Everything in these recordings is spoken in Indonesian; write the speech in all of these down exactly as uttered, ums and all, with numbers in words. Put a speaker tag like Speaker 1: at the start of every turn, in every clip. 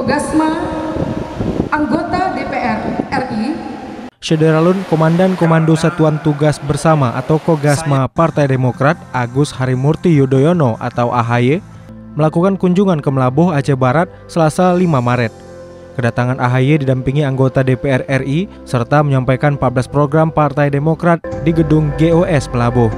Speaker 1: Kogasma, anggota D P R R I.
Speaker 2: Syederalun Komandan Komando Satuan Tugas Bersama atau Kogasma Partai Demokrat Agus Harimurti Yudhoyono atau A H Y melakukan kunjungan ke Melabuh, Aceh Barat, Selasa lima Maret. Kedatangan A H Y didampingi anggota D P R R I serta menyampaikan empat belas program Partai Demokrat di gedung G O S Melabuh.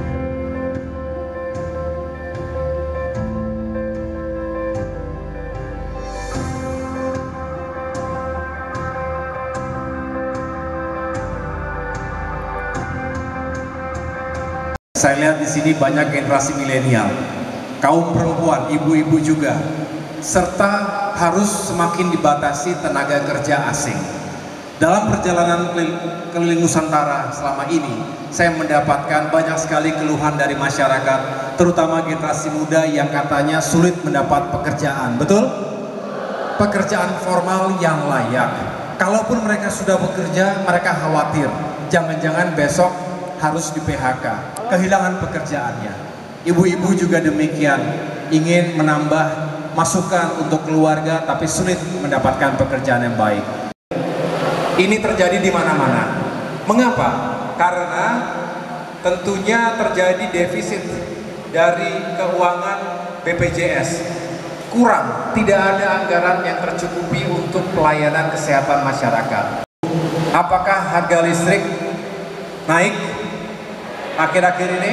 Speaker 3: Saya lihat di sini banyak generasi milenial, kaum perempuan, ibu-ibu juga, serta harus semakin dibatasi tenaga kerja asing. Dalam perjalanan keliling Nusantara selama ini, saya mendapatkan banyak sekali keluhan dari masyarakat, terutama generasi muda yang katanya sulit mendapat pekerjaan. Betul? Pekerjaan formal yang layak. Kalaupun mereka sudah bekerja, mereka khawatir, jangan-jangan besok harus di P H K, kehilangan pekerjaannya. Ibu-ibu juga demikian, ingin menambah masukan untuk keluarga tapi sulit mendapatkan pekerjaan yang baik. Ini terjadi di mana-mana. Mengapa? Karena tentunya terjadi defisit dari keuangan B P J S. Kurang, tidak ada anggaran yang tercukupi untuk pelayanan kesehatan masyarakat. Apakah harga listrik naik akhir-akhir ini?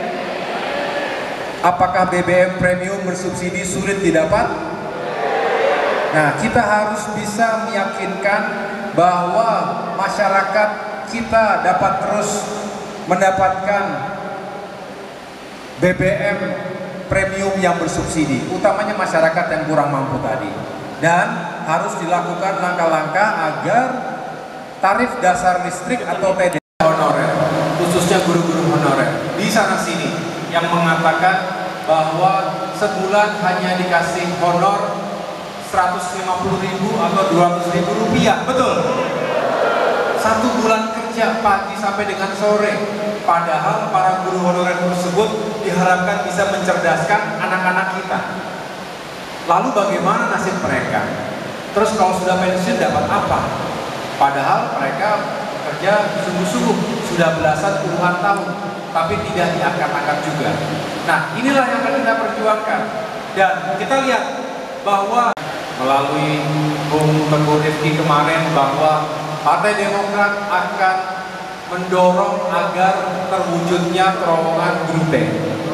Speaker 3: Apakah B B M premium bersubsidi sulit didapat? Nah, kita harus bisa meyakinkan bahwa masyarakat kita dapat terus mendapatkan B B M premium yang bersubsidi, utamanya masyarakat yang kurang mampu tadi. Dan harus dilakukan langkah-langkah agar tarif dasar listrik atau T D honorer, khususnya guru-guru honorer di sana sini yang mengatakan bahwa sebulan hanya dikasih honor seratus lima puluh ribu atau dua ratus ribu rupiah. Betul? Satu bulan kerja pagi sampai dengan sore, padahal para guru honorer tersebut diharapkan bisa mencerdaskan anak-anak kita. Lalu bagaimana nasib mereka? Terus kalau sudah pensiun dapat apa? Padahal mereka kerja sungguh-sungguh sudah belasan puluhan tahun, tapi tidak diangkat-angkat juga. Nah, inilah yang akan kita perjuangkan. Dan kita lihat bahwa melalui Bung Teguh Rifki kemarin bahwa Partai Demokrat akan mendorong agar terwujudnya terowongan Grup T.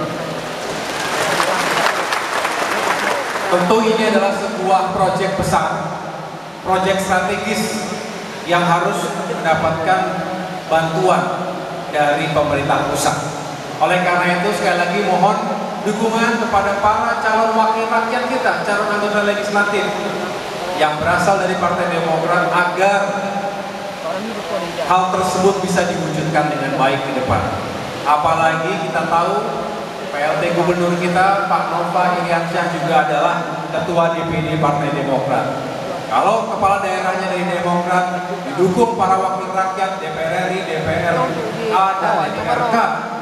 Speaker 3: Tentu ini adalah sebuah proyek besar, proyek strategis yang harus mendapatkan bantuan dari pemerintah pusat. Oleh karena itu sekali lagi mohon dukungan kepada para calon wakil rakyat kita, calon anggota legislatif yang berasal dari Partai Demokrat agar hal tersebut bisa diwujudkan dengan baik ke depan. Apalagi kita tahu P L T Gubernur kita Pak Nova Iriansyah juga adalah Ketua D P D Partai Demokrat. Kalau kepala daerahnya dari Demokrat didukung para wakil rakyat D P R R I, D P R A, dan D P R K.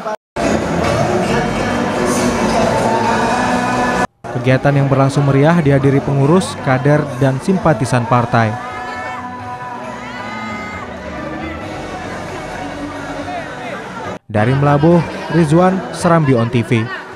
Speaker 2: Kegiatan yang berlangsung meriah dihadiri pengurus, kader, dan simpatisan partai. Dari Melabuh, Rizwan, Serambi On T V.